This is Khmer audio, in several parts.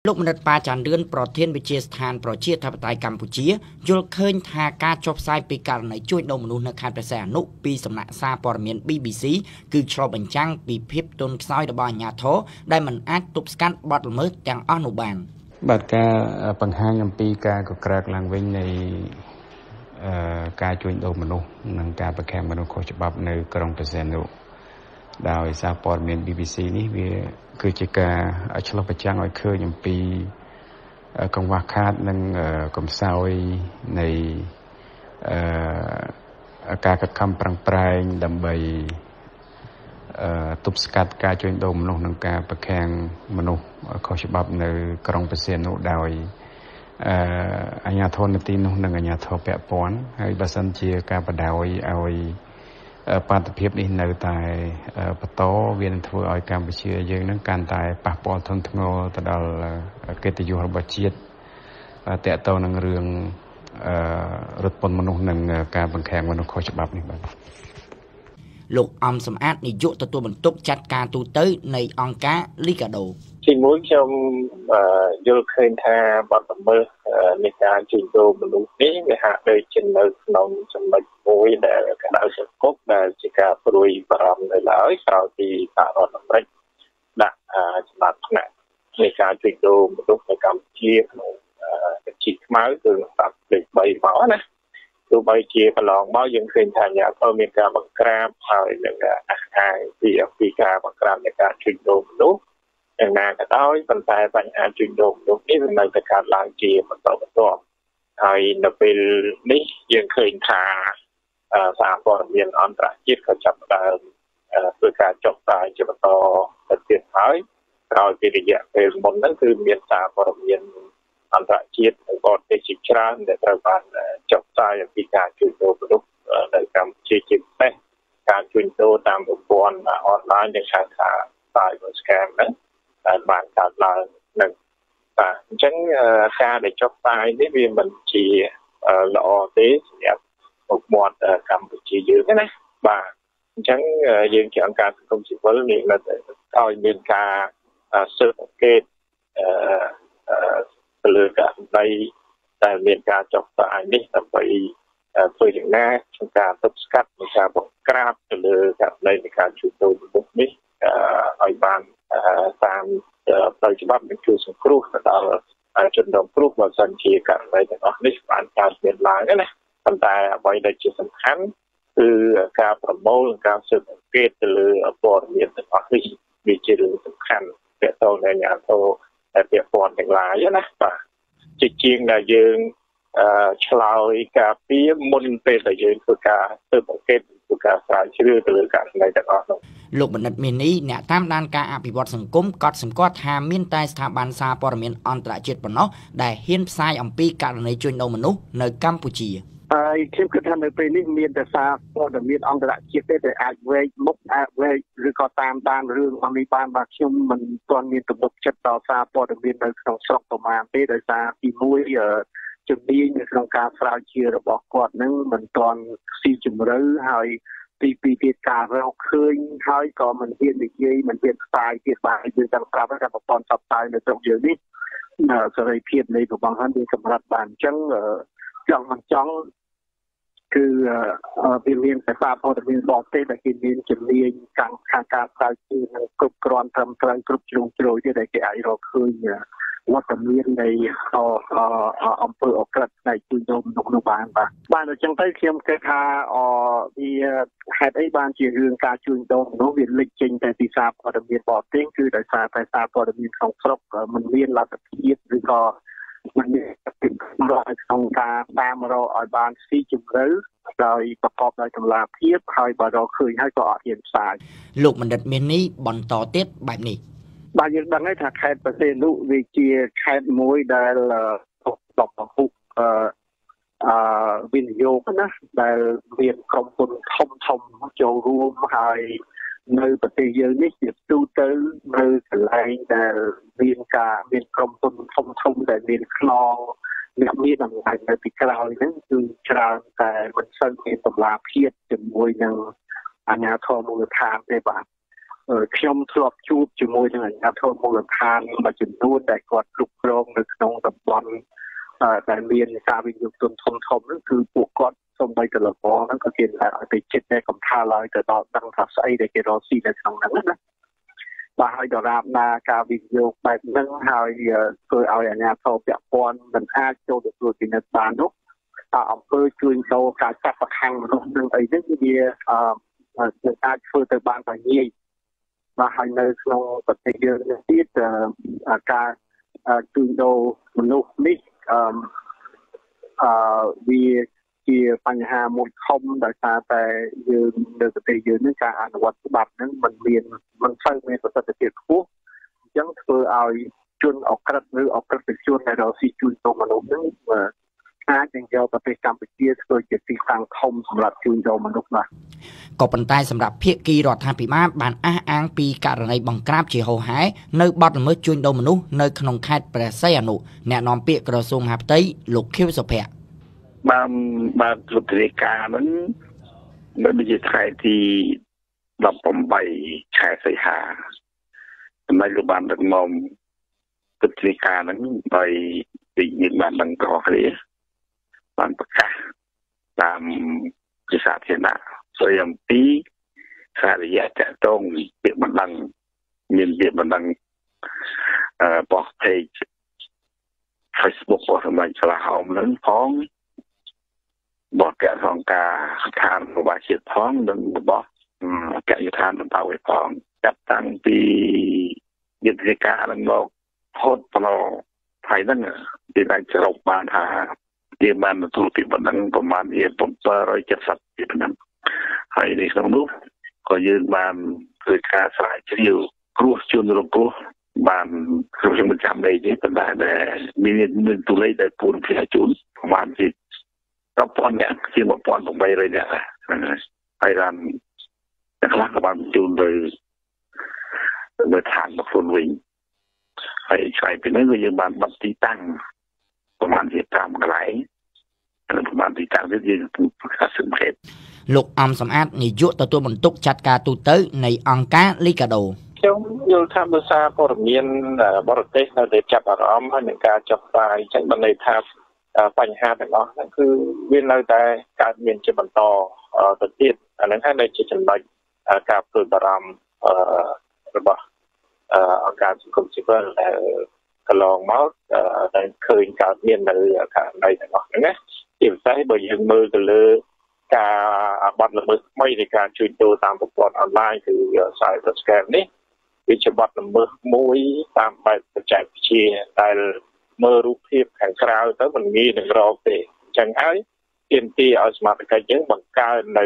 លោកមនិតប៉ាចាន់រឿនប្រធានវិជាស្ថានប្រជាធិបតេយ្យកម្ពុជាយល់ឃើញថាការចុះផ្សាយពីករណីជួញដូរមនុស្សនៅខេត្តព្រះសីហនុពីសំណាក់សារព័ត៌មាន BBC គឺឆ្លុះបញ្ចាំងពីភាពទន់ខ្សោយរបស់អាជ្ញាធរដែលមិនអាចទប់ស្កាត់បទល្មើសទាំងអស់នោះបានបាទការបង្ហាញអំពីការកក្រើកឡើងវិញនៃការជួញដូរមនុស្សនិងការប្រខាំងមនុស្សខុសច្បាប់នៅក្រុងព្រះសីហនុដោយសារព័ត៌មាន BBC នេះវាគឺជាការឆ្លុះបញ្ចាំងឲ្យឃើញអំពីកង្វះខាតនិងកំសោយនៃការខិតខំប្រឹងប្រែងដើម្បីទប់ស្កាត់ការជួញដូរមនុស្សនិងការប្រខាំងមនុស្សខុសច្បាប់នៅក្រុងព្រះសីហនុដោយអាជ្ញាធរនៅទីនោះនិងអាជ្ញាធរពាក់ព័ន្ធហើយបើសិនជាការបដ ாய் ឲ្យបាតុភិបនេះនៅតែបន្តវានឹងធ្វើឲ្យកម្ពុជាយើងនឹងកាន់តែប៉ះពាល់ធ្ងន់ធ្ងរទៅដល់កិត្តិយសរបស់ជាតិតកតទៅនឹងរឿងរត់ពន្ធមនុស្សនិងការបង្ខាំងមនុស្សខុសច្បាប់នេះបាទលោកអំសំអាតនាយកទទួលបន្ទុកចាត់ការទូតនៃអង្គការ Liga do ទីមួយខ្ញុំយល់ឃើញថាបទល្មើសនៃការជួញដូរមនុស្សនេះវាហាក់ដូចជានៅក្នុងចំណុចមួយដែលក្តៅសង្កត់ដែលជាការព្រួយបារម្ភនៅឡើយក្រោយពីសហរដ្ឋអាមេរិកដាក់ចំណាត់ថ្នាក់នៃការជួញដូរមនុស្សនៅកម្ពុជាក្នុងជីខ្មៅគឺតាំងពី3មកណាទោះបីជាកន្លងមកយើងឃើញថាអាជ្ញាធរមានការបង្ក្រាបហើយនឹងអះអាងពីការបង្ក្រាបនៃការជួញដូរមនុស្សយ៉ាងណាក៏ដោយប៉ុន្តែបញ្ហាជួញដូរមនុស្សនេះវានៅតែកើតឡើងជាបន្តបន្ទាប់ហើយនៅពេលនេះយើងឃើញថាសារព័ត៌មានអន្តរជាតិក៏ចាប់ផ្ដើមធ្វើការចុះផ្សាយជាបន្តទៅទៀតហើយក្រោយពីរយៈពេលមុនហ្នឹងគឺមានសារព័ត៌មានអន្តរជាតិនិងបរទេសជាច្រើនដែលត្រូវបានចុះផ្សាយអំពីការជួញដូរមនុស្សនៅកម្ពុជាជាពិសេសការជួញដូរតាមប្រព័ន្ធអនឡាញដែលហៅថា cyber scam ហ្នឹងដែលបានកើតឡើងនឹងបាទអញ្ចឹងការដែលចុះផ្សាយនេះវាមិនជាល្អទេសម្រាប់មុខមាត់កម្ពុជាយើងណាបាទអញ្ចឹងយើងជាអង្គការសង្គមស៊ីវិលនេះនៅតែឲ្យមានការស៊ើបអង្កេតទៅលើករណីដែលមានការចុះផ្សាយនេះដើម្បីធ្វើយ៉ាងណាក្នុងការទប់ស្កាត់និងការបង្ក្រាបទៅលើករណីនៃការជួញដូរមនុស្សនេះឲ្យបានតាមផ្លូវច្បាប់និងជួយសង្គ្រោះទៅដល់ជនរងគ្រោះបើសិនជាករណីទាំងអស់នេះបានកើតមានឡើងណាប៉ុន្តែអ្វីដែលជាសំខាន់គឺការប្រមូលនិងការស៊ើបអង្កេតទៅលើព័ត៌មានទាំងអស់នេះវាជារឿងសំខាន់ទាក់ទងនឹងអាជ្ញាធរដែលពាក់ព័ន្ធទាំងឡាយណាបាទជាជាងដែលយើងឆ្លើយការពីមុនពេលដែលយើងធ្វើការស៊ើបអង្កេតធ្វើការស្រាវជ្រាវទៅលើករណីទាំងអស់នោះលោកបណ្ឌិតមាននេះអ្នកតាមដានការអភិវឌ្ឍសង្គមកត់សម្គាល់ថាមានតែស្ថាប័នសារព័ត៌មានអន្តរជាតិប៉ុណ្ណោះដែលហ៊ានផ្សាយអំពីករណីជួញដូរមនុស្សនៅកម្ពុជាហើយខ្ញុំគិតថានៅពេលនេះមានតែសារព័ត៌មានអន្តរជាតិទេដែលអាចវែកមុខអាចវែកឬក៏តាមដានរឿងអស់នេះបានបាទខ្ញុំមិនទាន់មានទំនុកចិត្តដល់សារព័ត៌មាននៅក្នុងស្រុកប្រមាណទេដោយសារទីមួយជំនាញនៅក្នុងការស្រាវជ្រាវរបស់គាត់នឹងមិនទាន់ស៊ីជម្រៅហើយទីពីរទៀតការរកឃើញហើយក៏មិនហ៊ាននិយាយមិនហ៊ានផ្សាយទៀតបាទយើងចង់ប្រាប់ថាប្រព័ន្ធផ្សព្វផ្សាយនៅស្រុកយើងនេះសេរីភាពនៃប្រព័ន្ធហ្នឹងមានកម្រិតបាទអញ្ចឹងចង់មិនចង់គឺវាមានសារព័ត៌មានបរទេសដែលគេមានជំនាញខាងការស្រាវជ្រាវនិងគ្រប់គ្រាន់ត្រឹមត្រូវគ្រប់ជ្រុងជ្រោយទេដែលគេអាចរកឃើញវត្តមាននៃអំពើអក្រិតផ្នែកជួញដូរមនុស្សនោះបានបាទអញ្ចឹងទៅខ្ញុំគិតថាវាហេតុអីបានជារឿងការជួញដូរមនុស្សវាលេចចេញតែពីសារព័ត៌មានបរទេសគឺដោយសារតែសារព័ត៌មានក្នុងស្រុកមិនមានលទ្ធភាពឬក៏មិនមានរកក្នុងការតាមរកឲ្យបានស៊ីជម្រៅដោយប្រកបដោយតម្លាភាពហើយបើរកឃើញហើយក៏អត់ហ៊ានផ្សាយលោកបណ្ឌិតមាននេះបន្តទៀតបែបនេះបាទយើងដឹងហើយថាខេត្តព្រះសីហនុវាជាខេត្តមួយដែលតបពហុវិនិយោគណាដែលមានក្រុមហ៊ុនធំចូលរួមហើយនៅប្រទេសយើងនេះជាទូទៅនៅកន្លែងដែលមានក្រុមហ៊ុនធំដែលមានខ្នងអ្នកមានអំណាចនៅពីក្រោយហ្នឹងគឺច្រើនតែមិនសូវមានតម្លាភាពជាមួយនឹងអាជ្ញាធរមូលដ្ឋានទេបាទខ្ញុំធ្លាប់ជួបជាមួយនឹងអាជ្ញាធរមូលដ្ឋានមួយចំនួនដែលគាត់គ្រប់គ្រងនៅក្នុងតំបន់ដែលមានការវិនិយោគទុនធំហ្នឹងគឺពួកគាត់សូម្បីតែលំងហ្នឹងក៏គេឲ្យទៅចិត្តតែកំថាឡើយទៅដល់ដឹងថាស្អីដែលគេរកស៊ីនៅក្នុងហ្នឹងណាបាទហើយដរាបណាការវិនិយោគបែបហ្នឹងហើយធ្វើឲ្យអាជ្ញាធរពាក់ព័ន្ធមិនអាចចូលទៅត្រួតពិនិត្យបាននោះអង្គើជួញដូរការចាត់ប្រខាំងមនុស្សនឹងអីហ្នឹងវាអាចធ្វើទៅបានតែងាយបាទហើយនៅក្នុងប្រទេសយើងទៀតការជួញដូរមនុស្សនេះវាជាបញ្ហាមួយធំដោយសារតែយើងនៅប្រទេសយើងនឹងការអនុវត្តច្បាប់ហ្នឹងមិនសូវមានប្រសិទ្ធភាពខ្ពស់អញ្ចឹងធ្វើឲ្យជនអក្រិតឬអក្រិតជនដែលរកស៊ីជួញដូរមនុស្សហ្នឹងអាចនឹងយកប្រទេសកម្ពុជាធ្វើជាទីតាំងធំសម្រាប់ជួញដូរមនុស្សបាទក៏ប៉ុន្តែសម្រាប់ភាគីរដ្ឋាភិបាលបានអះអាងពីករណីបង្ក្រាបជាហូរហែនៅបទល្មើសជួញដូរមនុស្សនៅក្នុងខេត្តព្រះសីហនុអ្នកនាំពាក្យក្រសួងមហាផ្ទៃលោកខៀវសុភ័ក្របានត្រួតពិនិត្យការហ្នឹងនៅវិទ្យាល័យទី18ខែសីហាសម្រាប់លោកបានដឹកនាំត្រួតពិនិត្យការហ្នឹងដោយពីយើងបានដឹងតគ្នាបានប្រកាសតាមជាសាធារណៈស្ដីអំពីសារៈតកតងពាក្យបណ្ដឹងមានពាក្យបណ្ដឹងបោះ page Facebook របស់សម្ដេចឆ្លាហោមនឹងផងបកកងការស្ថានរបស់ជាតិផងនិងរបស់កយដ្ឋានបន្តវេផងចាប់តាំងពីយុទ្ធនាការនឹងមកហូតប្រឡោថៃហ្នឹងគេបានសរុបបានថាយើងបានទទួលពីបណ្ដឹងប្រមាណជា770ពីបណ្ដឹងហើយនៅក្នុងនោះក៏យើងបានធ្វើការស្រាវជ្រាវគ្រោះជនរងគ្រោះបានខ្ញុំមិនចាំលេខទេប៉ុន្តែមានទូលេខដែលពូនផ្សាយជូនប្រមាណជា10,000នាក់ជា1,800នាក់ហើយបានខ្លះក៏បានជូនទៅឋានរបស់ខ្លួនវិញហើយឆ្លៃពីនេះគឺយើងបានបတ်ទីតាំងប្រមាណជា5កន្លែងហើយប្រមាណទីតាំងនេះយើងប្រកាសសង្ខេបលោកអំសំអាតនាយកទទួលបន្ទុកចាត់ការទូទៅនៃអង្គការលីកាដូខ្ញុំយល់ថាភាសាព័ត៌មានបរទេសនៅតែចាប់អារម្មណ៍ហើយនឹងការចុះផ្សាយចឹងបានន័យថាបញ្ហាទាំងអស់ហ្នឹងគឺវានៅតែកើតមានជាបន្តទៅទៀតអាហ្នឹងហើយនៅជាចំណុចការព្រួយបារម្ភរបស់អង្គការសង្គមស៊ីវិលដែលកន្លងមកដែលឃើញកើតមាននៅករណីទាំងអស់ហ្នឹងណាជាពិសេសបើយើងមើលទៅលើការបទល្មើសថ្មីនៃការជួញដូរតាមប្រព័ន្ធអនឡាញគឺ cyber scam នេះវាជាបទល្មើសមួយតាមបែបបច្ចេកវិទ្យាដែលមើលរូបភាពខាងក្រៅទៅមិនងាយនឹងរកទេអញ្ចឹងហើយទាមទារឲ្យសមាជិកយើងបង្កើននៅ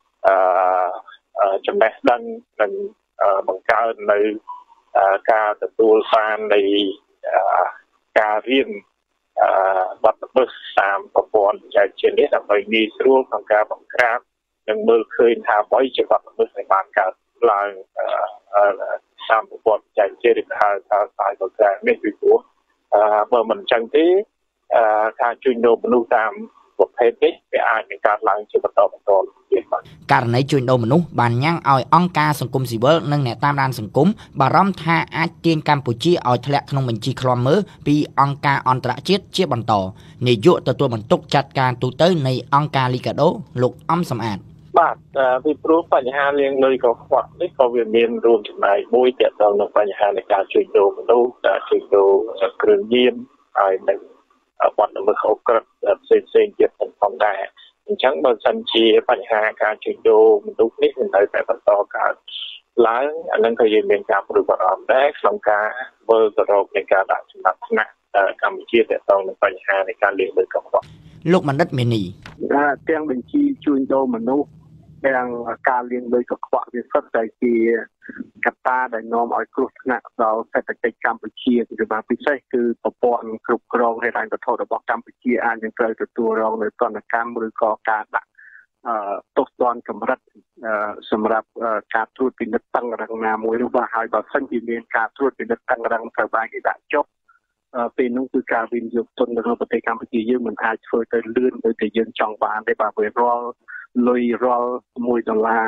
ចំណេះដឹងនិងបង្កើននៅការទទួលបាននៃការរៀនបទល្មើសតាមប្រព័ន្ធបច្ចេកវិទ្យានេះដើម្បីងាយស្រួលក្នុងការបង្ក្រាបនិងមើលឃើញថាអ្វីជាបទល្មើសដែលបានកើតឡើងតាមប្រព័ន្ធបច្ចេកវិទ្យាឬហៅថា cyber crime នេះពីព្រោះបើមិនអញ្ចឹងទេការជួញដូរមនុស្សតាមប្រភេទនេះវាអាចនឹងកើតឡើងជាបន្តទៀតបាទករណីជួញដូរមនុស្សបានញ៉ាំងឲ្យអង្គការសង្គមស៊ីវិលនិងអ្នកតាមដានសង្គមបារម្ភថាអាចទាញកម្ពុជាឲ្យធ្លាក់ក្នុងបញ្ជីឃ្លាំមើលពីអង្គការអន្តរជាតិជាបន្តនាយកទទួលបន្ទុកចាត់ការទូទៅនៃអង្គការលីកាដូលោកអំសំអាតបាទពីព្រោះបញ្ហាលាងលុយកខ្វក់នេះក៏វាមានរួមចំណែកមួយទាក់ទងនឹងបញ្ហានៃការជួញដូរមនុស្សការជួញដូរគ្រឿងញៀនហើយនឹងបទល្មើសអូក្រិតផ្សេងទៀតផងដែរអញ្ចឹងបើសិនជាបញ្ហាការជួញដូរមនុស្សនេះនៅតែបន្តកើតឡើងអានឹងក៏យើងមានការព្រួយបារម្ភដែរក្នុងការធ្វើទៅរកនៃការដាក់ចំណាត់ថ្នាក់កម្ពុជាទាក់ទងនឹងបញ្ហានៃការលាងលុយកខ្វក់លោកបណ្ឌិតមេនីទាំងបញ្ជីជួញដូរមនុស្សទាំងការលាងលុយកខ្វក់វាសុទ្ធតែជាកត្តាដែលនាំឲ្យគ្រោះថ្នាក់ដល់សេដ្ឋកិច្ចកម្ពុជាជាពិសេសគឺប្រព័ន្ធគ្រប់គ្រងហេដ្ឋារចនាសម្ព័ន្ធរបស់កម្ពុជាអាចនឹងត្រូវទទួលរងនូវទណ្ឌកម្មឬក៏ការដាក់ទោសទណ្ឌកម្រិតសម្រាប់ការត្រួតពិនិត្យតឹងរ៉ឹងណាមួយនោះបាទហើយបើសិនជាមានការត្រួតពិនិត្យតឹងរ៉ឹងត្រូវបានគេដាក់ចុះពេលនោះគឺការវិនិយោគទុននៅក្នុងប្រទេសកម្ពុជាយើងមិនអាចធ្វើទៅលឿនដូចតែយើងចង់បានទេបាទវារាល់លុយរាល់$1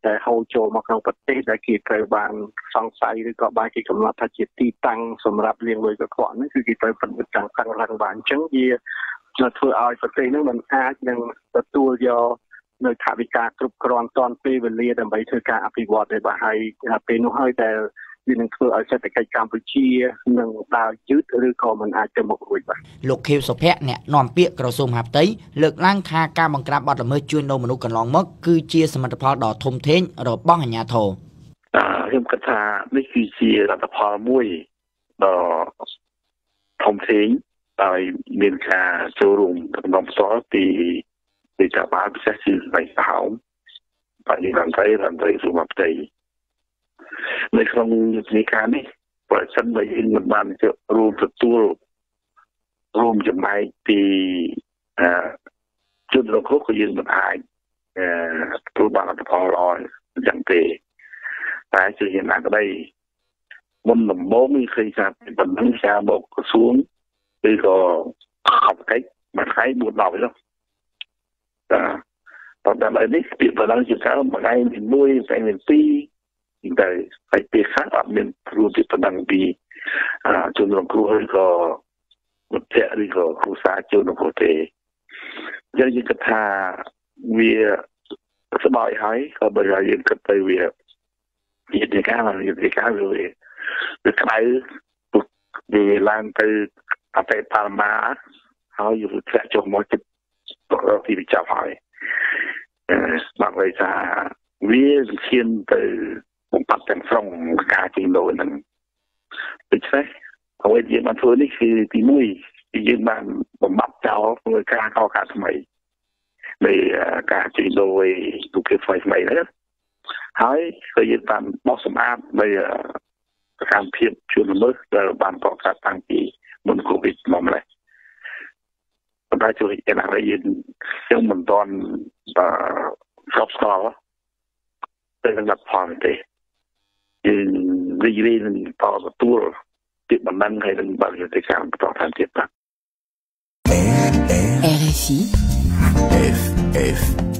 แต่ហូរចូលមកក្នុងប្រទេសដែលគេត្រូវបានសង្ស័យឬក៏បានគេកំណត់ថាជាទីតាំងសម្រាប់លាងលុយកខ្វក់ហ្នឹងគឺគេត្រូវពិនិត្យខាងឡើងបានអញ្ចឹងវាធ្វើឲ្យប្រទេសហ្នឹងมันអាចនឹងទទួលយកនៅថវិកាគ្រប់គ្រាន់តាន់ពេលវេលាដើម្បីធ្វើការអភិវឌ្ឍឲ្យបានហើយពេលនោះហើយដែលវានឹងធ្វើឲ្យសេដ្ឋកិច្ចកម្ពុជានឹងដើរយឺតឬក៏มันអាចទៅមុខរួចបាទលោកខៀវសុភ័ក្រអ្នកនាំពាក្យក្រសួងមហាផ្ទៃលើកឡើងថាការបង្ក្រាបបទល្មើសជួញដូរមនុស្សកន្លងមកគឺជាសមិទ្ធផលដ៏ធំធេងរបស់អាជ្ញាធរខ្ញុំគិតថានេះគឺជាលទ្ធផលមួយដ៏ធំធេងដោយមានការចូលរួមក្នុងផ្ទាល់ពីរដ្ឋបាលពិសេសជាស្វ័យសហោមបញ្ញរដ្ឋមន្ត្រីសុខផ្ទៃនៅក្នុងយុទ្ធនាការនេះប្រសិនបើយើងមិនបានរួមទទួលរួមចំណែកពីជនរងគ្រោះក៏យើងមិនអាចទទួលបានលទ្ធផលល្អយ៉ាងទេតែជាយ៉ាងណាក្តីមុនដំបូងនេះឃើញថាបណ្ដឹងការមកក្រសួងឬក៏អបកិច្ចមួយថ្ងៃ4-10ហ្នឹងតែដល់នេះពីបណ្ដឹងជាការមួយថ្ងៃមាន1ថ្ងៃមាន2តែហើយពេលខ្លះអត់មានព្រោះពីបណ្ដឹងពីជនរងគ្រោះឬក៏មិត្តភក្តិឬក៏គ្រួសារជនរងគ្រោះទេយើងគិតថាវាស្បើយហើយក៏បើយើងគិតទៅវាយុទ្ធនាការវាក្តៅវាឡើងទៅអបិបរមាហើយយុទ្ធចុះមកចិត្តទីវិចាប់ហើយបាទvậyថាវាឈានទៅបំផាត់ទាំងស្រុងការជិះដូរហ្នឹងដូច្នេះអ្វីដែលបានធ្វើនេះគឺទី1គឺយើងបានបំបត្តិចោលធ្វើការកកាថ្មីនៃការជិះដូរទូគេថ្មីហ្នឹងហើយក៏យើងបានបោះសម្អាតនៃសកម្មភាពជួនល្មើសដែលបានកកើតតាំងពីមុនកូវីដមកម្លេះប៉ុន្តែជួយឯណាយើងមិនទាន់ស្របស្គាល់ទៅនឹងលទ្ធផលទេយើងរីករាយនឹងទទួលពីបណ្ដឹងហើយនឹងបរិយាកាសបន្តតាមទៀតបាទ RFI